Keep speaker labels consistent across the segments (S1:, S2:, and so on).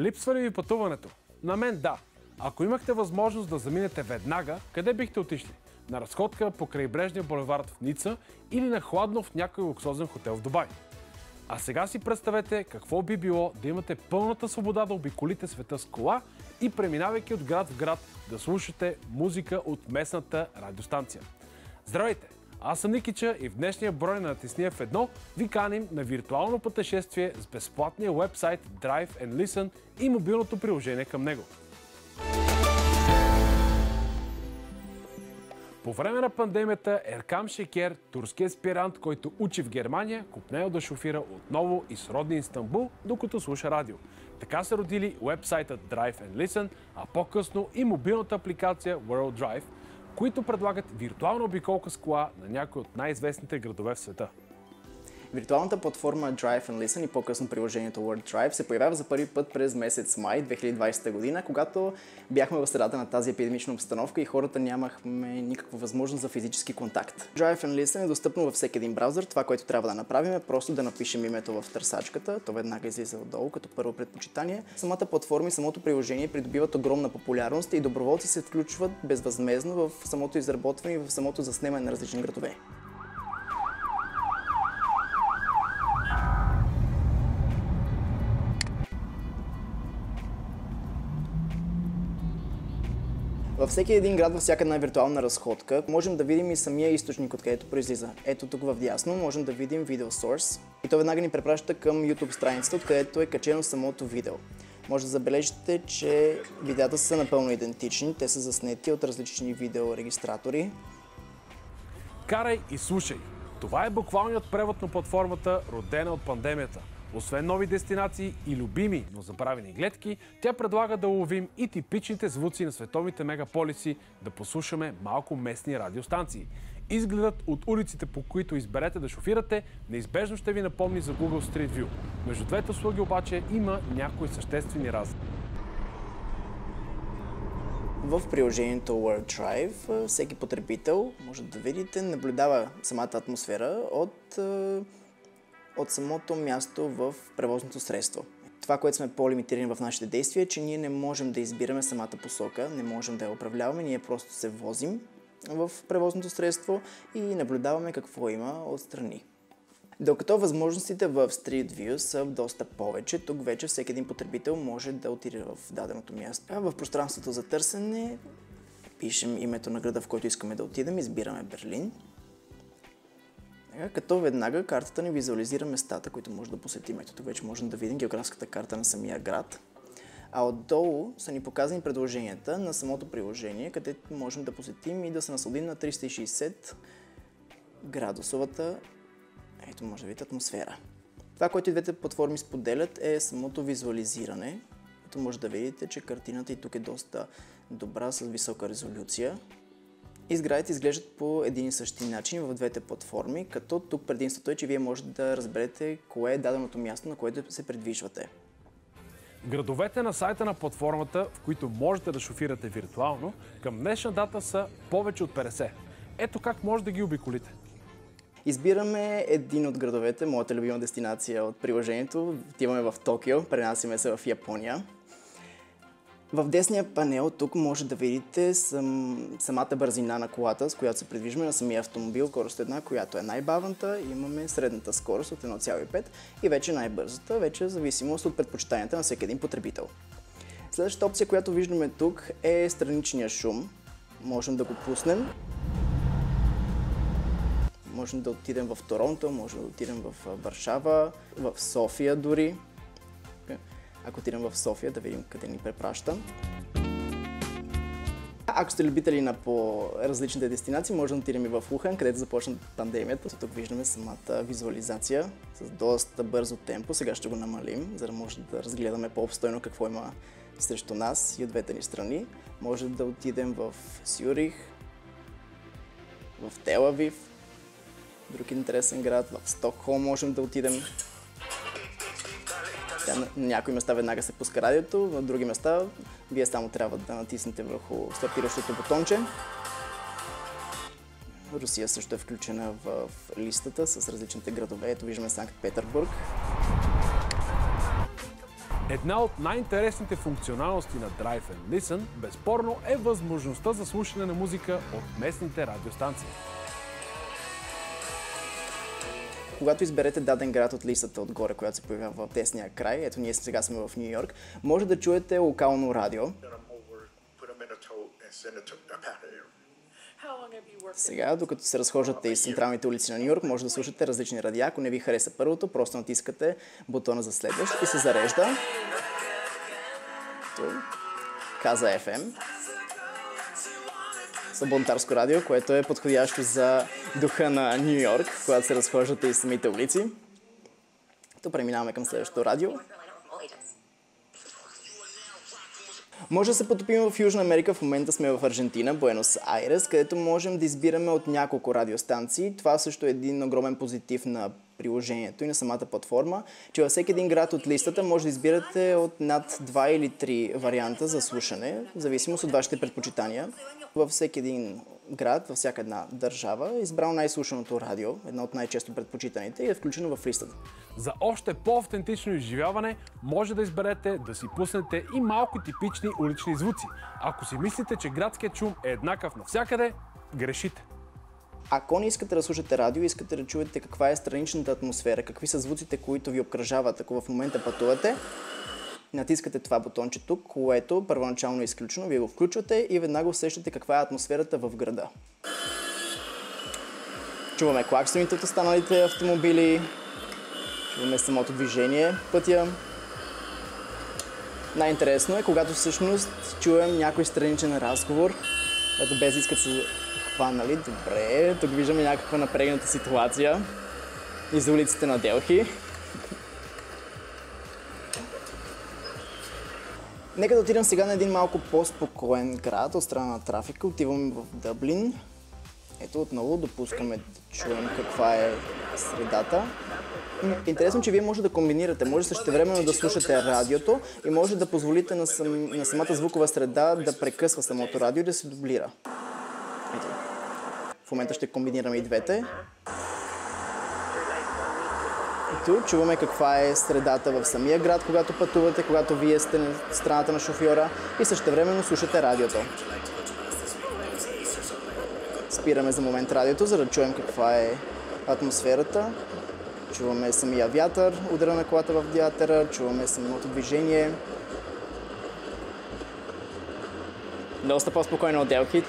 S1: Липсва ли ви пътуването? На мен да. Ако имахте възможност да заминете веднага, къде бихте отишли? На разходка по крайбрежния булевард в Ница или на хладно в някой луксозен хотел в Дубай? А сега си представете какво би било да имате пълната свобода да обиколите света с кола и преминавайки от град в град да слушате музика от местната радиостанция. Здравейте! Аз съм Никича и в днешния брой на Натисни F1 ви каним на виртуално пътешествие с безплатния уебсайт Drive and Listen и мобилното приложение към него. По време на пандемията Еркам Шекер, турски аспирант, който учи в Германия, купнел да шофира отново и с родния Истанбул, докато слуша радио. Така се родили уебсайтът Drive and Listen, а по-късно и мобилната апликация World Drive, които предлагат виртуална обиколка с кола на някои от най-известните градове в света.
S2: Виртуалната платформа Drive and Listen и по-късно приложението World Drive се появява за първи път през месец май 2020 година, когато бяхме в средата на тази епидемична обстановка и хората нямахме никаква възможност за физически контакт. Drive and Listen е достъпно във всеки един браузър. Това, което трябва да направим е просто да напишем името в търсачката. То веднага излиза отдолу като първо предпочитание. Самата платформа и самото приложение придобиват огромна популярност и доброволци се включват безвъзмездно в самото изработване и в самото заснемане на различни градове. Във всеки един град, във всяка една виртуална разходка, можем да видим и самия източник, откъдето произлиза. Ето тук вдясно можем да видим Video Source и то веднага ни препраща към YouTube страницата, откъдето е качено самото видео. Може да забележите, че видеята са напълно идентични, те са заснети от различни видеорегистратори.
S1: Карай и слушай! Това е буквалният превод на платформата, родена от пандемията. Освен нови дестинации и любими, но забравени гледки, тя предлага да уловим и типичните звуци на световните мегаполиси, да послушаме малко местни радиостанции. Изгледът от улиците, по които изберете да шофирате, неизбежно ще ви напомни за Google Street View. Между двете услуги обаче има някои съществени разлики.
S2: В приложението World Drive всеки потребител, може да видите, наблюдава самата атмосфера от самото място в превозното средство. Това, което сме по-лимитирани в нашите действия, е, че ние не можем да избираме самата посока, не можем да я управляваме, ние просто се возим в превозното средство и наблюдаваме какво има отстрани. Докато възможностите в Street View са доста повече, тук вече всеки един потребител може да отиде в даденото място. А в пространството за търсене пишем името на града, в който искаме да отидем, избираме Берлин. Като веднага картата ни визуализира местата, които може да посетим. Ето тук вече можем да видим географската карта на самия град. А отдолу са ни показани предложенията на самото приложение, където можем да посетим и да се насладим на 360 градусовата, ето може да видите, атмосфера. Това, което и двете платформи споделят, е самото визуализиране. Ето може да видите, че картината и тук е доста добра, с висока резолюция. И сградите изглеждат по един и същи начин в двете платформи, като тук предимството е, че вие можете да разберете кое е даденото място, на което се придвижвате.
S1: Градовете на сайта на платформата, в които можете да шофирате виртуално, към днешна дата са повече от 50. Ето как може да ги обиколите.
S2: Избираме един от градовете, моята любима дестинация от приложението. Отиваме в Токио, пренасяме се в Япония. В десния панел тук може да видите самата бързина на колата, с която се придвижваме на самия автомобил, скорост 1, която е най-бавната. Имаме средната скорост от 1,5 и вече най-бързата, вече в зависимост от предпочитанията на всеки един потребител. Следващата опция, която виждаме тук, е страничния шум. Можем да го пуснем. Можем да отидем в Торонто, можем да отидем в Варшава, в София дори. Ако отидем в София, да видим къде ни препраща. Ако сте любители на по-различните дестинации, можем да отидем и в Ухан, където започна пандемията. Тук виждаме самата визуализация с доста бързо темпо. Сега ще го намалим, за да може да разгледаме по-обстойно какво има срещу нас и от двете ни страни. Може да отидем в Сюрих, в Тел Авив, друг интересен град, в Стокхолм можем да отидем. На някои места веднага се пуска радиото, на други места вие само трябва да натиснете върху стартиращото бутонче. Русия също е включена в листата с различните градове. Ето виждаме Санкт Петербург.
S1: Една от най-интересните функционалности на Drive and Listen, безспорно, е възможността за слушане на музика от местните радиостанции.
S2: Когато изберете даден град от листата отгоре, която се появява в десния край, ето ние сега сме в Ню Йорк, може да чуете локално радио. Сега, докато се разхождате из централните улици на Ню Йорк, може да слушате различни радиа. Ако не ви хареса първото, просто натискате бутона за следващ и се зарежда. Каза FM. Сабонтарско радио, което е подходящо за духа на Ню Йорк, когато се разхождате из самите улици. То преминаваме към следващото радио. Може да се потопим в Южна Америка, в момента сме в Аржентина, Буенос Айрес, където можем да избираме от няколко радиостанции. Това също е един огромен позитив на приложението и на самата платформа, че във всеки един град от листата може да избирате от над 2 или 3 варианта за слушане, в зависимост от вашите предпочитания. Във всеки един град, във всяка една държава е избрал най-слушаното радио, едно от най-често предпочитаните и е включено в листата.
S1: За още по-автентично изживяване може да изберете да си пуснете и малко типични улични звуци. Ако си мислите, че градският шум е еднакъв навсякъде, грешите.
S2: Ако не искате да слушате радио, искате да чуете каква е страничната атмосфера, какви са звуците, които ви обкръжават, ако в момента пътувате, натискате това бутонче тук, което първоначално е изключено, вие го включвате и веднага усещате каква е атмосферата в града. Чуваме клаксоните от останалите автомобили, чуваме самото движение, пътя. Най-интересно е, когато всъщност чуем някой страничен разговор, като без да искат се хванали. Добре, тук виждаме някаква напрегната ситуация из улиците на Делхи. Нека да отидем сега на един малко по-спокоен град от страна на трафика. Отиваме в Дъблин. Ето отново допускаме да чуем каква е средата. Интересно, че вие може да комбинирате. Може същевременно да слушате радиото и може да позволите на самата звукова среда да прекъсва самото радио и да се дублира. Ето. В момента ще комбинираме и двете. Ето, чуваме каква е средата в самия град, когато пътувате, когато вие сте на страната на шофьора и същевременно слушате радиото. Спираме за момент радиото, за да чуем каква е атмосферата. Чуваме самия вятър, удара на колата в вятъра, чуваме самото движение. Доста по-спокойно от Делхи.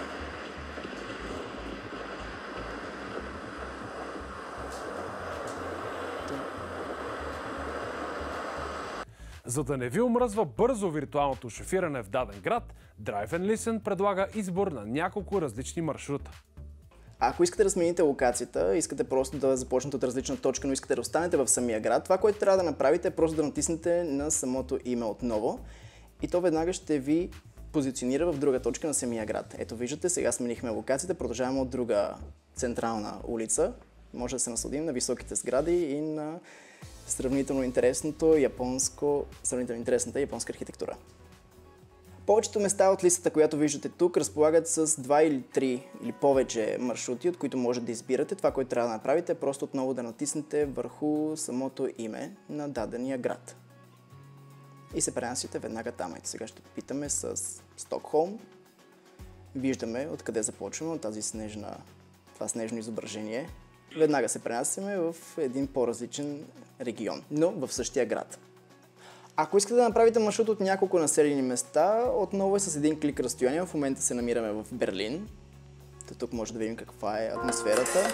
S1: За да не ви омръзва бързо виртуалното шофиране в даден град, Drive and Listen предлага избор на няколко различни маршрута.
S2: Ако искате да смените локацията, искате просто да започнете от различна точка, но искате да останете в самия град, това, което трябва да направите е просто да натиснете на самото име отново и то веднага ще ви позиционира в друга точка на самия град. Ето виждате, сега сменихме локацията, продължаваме от друга централна улица. Може да се насладим на високите сгради и на сравнително интересната японска архитектура. Повечето места от листата, която виждате тук, разполагат с 2 или 3 или повече маршрути, от които може да избирате. Това, което трябва да направите е просто отново да натиснете върху самото име на дадения град. И се пренасите веднага там. Ето сега ще питаме с Стокхолм. Виждаме откъде започваме, от това снежно изображение. Веднага се пренасяме в един по-различен регион, но в същия град. Ако искате да направите маршрут от няколко населени места, отново е с един клик разстояние. В момента се намираме в Берлин. Тук може да видим каква е атмосферата.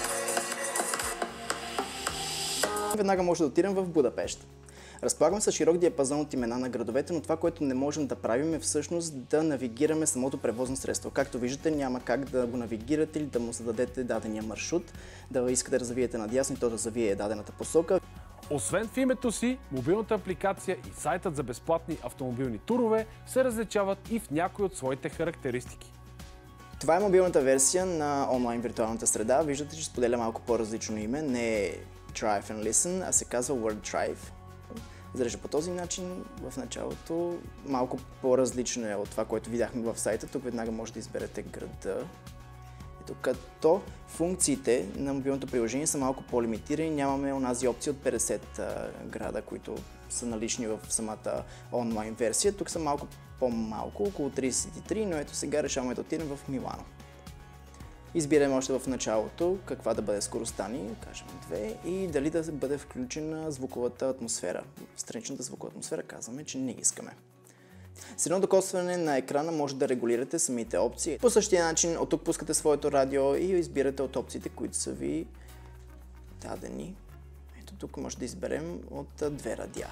S2: Веднага може да отидем в Будапеща. Разполагаме с широк диапазон от имена на градовете, но това, което не можем да правим е всъщност да навигираме самото превозно средство. Както виждате, няма как да го навигирате или да му зададете дадения маршрут, да искате да завиете надясно и то да завие дадената посока.
S1: Освен в името си, мобилната апликация и сайтът за безплатни автомобилни турове се различават и в някои от своите характеристики.
S2: Това е мобилната версия на онлайн виртуалната среда. Виждате, че споделя малко по-различно име. Не е Drive and Listen, а се казва Word Drive. Изглежда по този начин в началото. Малко по-различно е от това, което видяхме в сайта. Тук веднага може да изберете града. Ето, като функциите на мобилното приложение са малко по-лимитирани, нямаме онази опция от 50 града, които са налични в самата онлайн версия. Тук са малко по-малко, около 33, но ето сега решаваме да отидем в Милано. Избираме още в началото каква да бъде скоростта ни, кажем 2, и дали да бъде включена звуковата атмосфера. Страничната звукова атмосфера казваме, че не искаме. С едно докосване на екрана може да регулирате самите опции. По същия начин от тук пускате своето радио и избирате от опциите, които са ви дадени. Ето тук може да изберем от 2 радиа.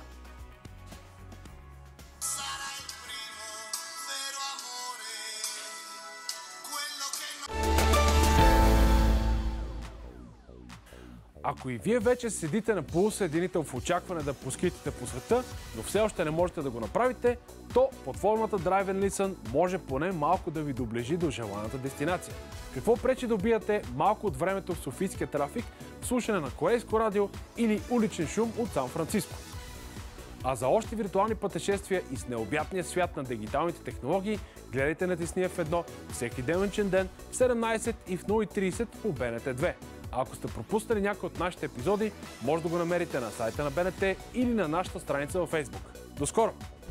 S1: Ако и вие вече седите на полусъединител в очакване да поскитите по света, но все още не можете да го направите, то платформата Drive and Listen може поне малко да ви доближи до желаната дестинация. Какво пречи да убиете малко от времето в софийския трафик, слушане на корейско радио или уличен шум от Сан-Франциско? А за още виртуални пътешествия и с необятния свят на дигиталните технологии, гледайте Натисни F1 всеки денничен ден в 17 и в 0:30 по БНТ 2. А ако сте пропуснали някой от нашите епизоди, може да го намерите на сайта на БНТ или на нашата страница във Facebook. До скоро!